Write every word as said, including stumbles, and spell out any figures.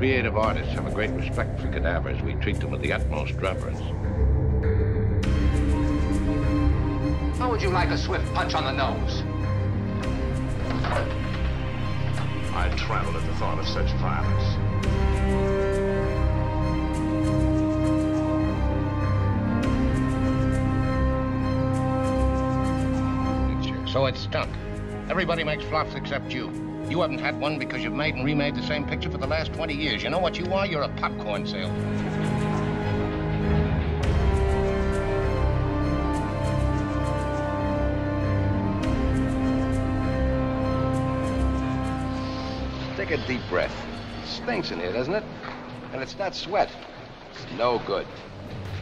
creative artists have a great respect for cadavers. We treat them with the utmost reverence. How would you like a swift punch on the nose? I tremble at the thought of such violence. So it's stunk. Everybody makes flops except you. You haven't had one because you've made and remade the same picture for the last twenty years. You know what you are? You're a popcorn salesman. Take a deep breath. It stinks in here, doesn't it? And it's not sweat. It's no good.